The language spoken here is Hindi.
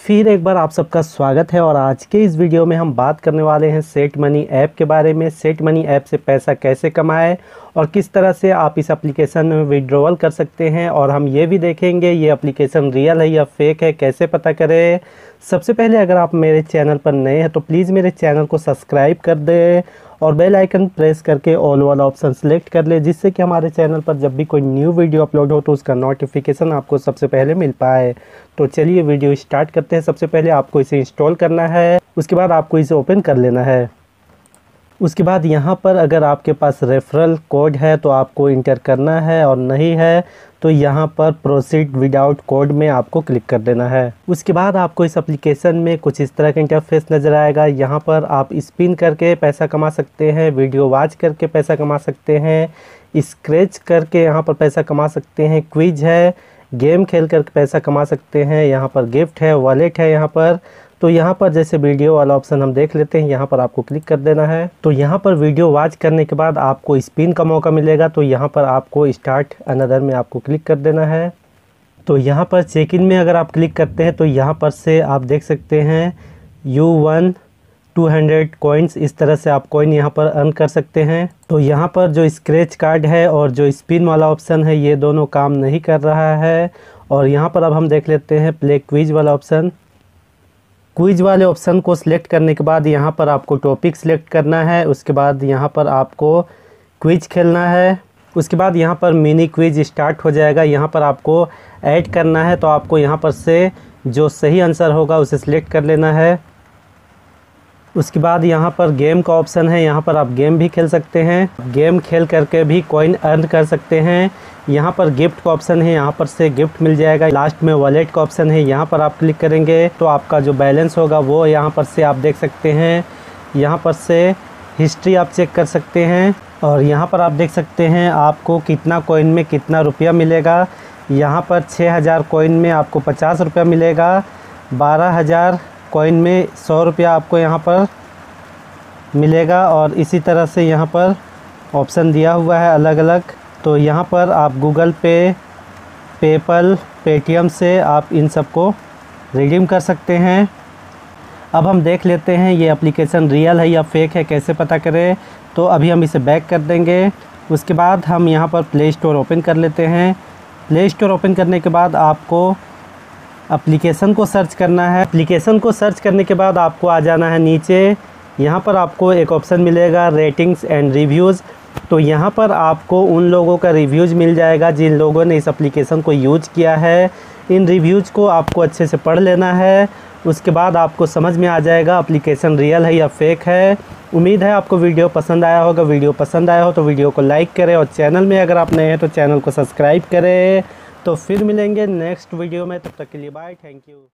फिर एक बार आप सबका स्वागत है और आज के इस वीडियो में हम बात करने वाले हैं सेट मनी ऐप के बारे में। सेट मनी ऐप से पैसा कैसे कमाएं और किस तरह से आप इस एप्लीकेशन में विड्रॉवल कर सकते हैं, और हम ये भी देखेंगे ये एप्लीकेशन रियल है या फेक है, कैसे पता करें। सबसे पहले अगर आप मेरे चैनल पर नए हैं तो प्लीज़ मेरे चैनल को सब्सक्राइब कर दें और बेल आइकन प्रेस करके ऑल वाला ऑप्शन सेलेक्ट कर ले, जिससे कि हमारे चैनल पर जब भी कोई न्यू वीडियो अपलोड हो तो उसका नोटिफिकेशन आपको सबसे पहले मिल पाए। तो चलिए वीडियो स्टार्ट करते हैं। सबसे पहले आपको इसे इंस्टॉल करना है, उसके बाद आपको इसे ओपन कर लेना है। उसके बाद यहाँ पर अगर आपके पास रेफरल कोड है तो आपको इंटर करना है, और नहीं है तो यहाँ पर प्रोसीड विदाउट कोड में आपको क्लिक कर देना है। उसके बाद आपको इस एप्लीकेशन में कुछ इस तरह का इंटरफेस नज़र आएगा। यहाँ पर आप स्पिन करके पैसा कमा सकते हैं, वीडियो वॉच करके पैसा कमा सकते हैं, स्क्रैच करके यहाँ पर पैसा कमा सकते हैं, क्विज है, गेम खेल कर पैसा कमा सकते हैं, यहाँ पर गिफ्ट है, वॉलेट है यहाँ पर। तो यहाँ पर जैसे वीडियो वाला ऑप्शन हम देख लेते हैं, यहाँ पर आपको क्लिक कर देना है। तो यहाँ पर वीडियो वॉच करने के बाद आपको स्पिन का मौका मिलेगा, तो यहाँ पर आपको स्टार्ट अनदर में आपको क्लिक कर देना है। तो यहाँ पर चेक इन में अगर आप क्लिक करते हैं तो यहाँ पर से आप देख सकते हैं यू वन 200 कॉइन्स, इस तरह से आप कॉइन यहाँ पर अर्न कर सकते हैं। तो यहाँ पर जो स्क्रैच कार्ड है और जो स्पिन वाला ऑप्शन है ये दोनों काम नहीं कर रहा है। और यहाँ पर अब हम देख लेते हैं प्ले क्विज वाला ऑप्शन। क्विज वाले ऑप्शन को सिलेक्ट करने के बाद यहाँ पर आपको टॉपिक सिलेक्ट करना है, उसके बाद यहाँ पर आपको क्विज खेलना है। उसके बाद यहाँ पर मिनी क्विज स्टार्ट हो जाएगा। यहाँ पर आपको ऐड करना है, तो आपको यहाँ पर से जो सही आंसर होगा उसे सिलेक्ट कर लेना है। उसके बाद यहाँ पर गेम का ऑप्शन है, यहाँ पर आप गेम भी खेल सकते हैं, गेम खेल करके भी कॉइन अर्न कर सकते हैं। यहाँ पर गिफ्ट का ऑप्शन है, यहाँ पर से गिफ्ट मिल जाएगा। लास्ट में वॉलेट का ऑप्शन है, यहाँ पर आप क्लिक करेंगे तो आपका जो बैलेंस होगा वो यहाँ पर से आप देख सकते हैं। यहाँ पर से हिस्ट्री आप चेक कर सकते हैं, और यहाँ पर आप देख सकते हैं आपको कितना कॉइन में कितना रुपया मिलेगा। यहाँ पर 6000 कॉइन में आपको 50 रुपया मिलेगा, 12000 कॉइन में 100 रुपया आपको यहाँ पर मिलेगा, और इसी तरह से यहाँ पर ऑप्शन दिया हुआ है अलग अलग। तो यहाँ पर आप गूगल पे, पेपल, पेटीएम से आप इन सब को रिडीम कर सकते हैं। अब हम देख लेते हैं ये एप्लीकेशन रियल है या फेक है, कैसे पता करें। तो अभी हम इसे बैक कर देंगे। उसके बाद हम यहाँ पर प्ले स्टोर ओपन कर लेते हैं। प्ले स्टोर ओपन करने के बाद आपको एप्लीकेशन को सर्च करना है। एप्लीकेशन को सर्च करने के बाद आपको आ जाना है नीचे। यहाँ पर आपको एक ऑप्शन मिलेगा रेटिंग्स एंड रिव्यूज़। तो यहाँ पर आपको उन लोगों का रिव्यूज़ मिल जाएगा जिन लोगों ने इस एप्लीकेशन को यूज किया है। इन रिव्यूज़ को आपको अच्छे से पढ़ लेना है, उसके बाद आपको समझ में आ जाएगा एप्लीकेशन रियल है या फेक है। उम्मीद है आपको वीडियो पसंद आया होगा। वीडियो पसंद आया हो तो वीडियो को लाइक करें, और चैनल में अगर आप नए हैं तो चैनल को सब्सक्राइब करें। तो फिर मिलेंगे नेक्स्ट वीडियो में, तब तक के लिए बाय, थैंक यू।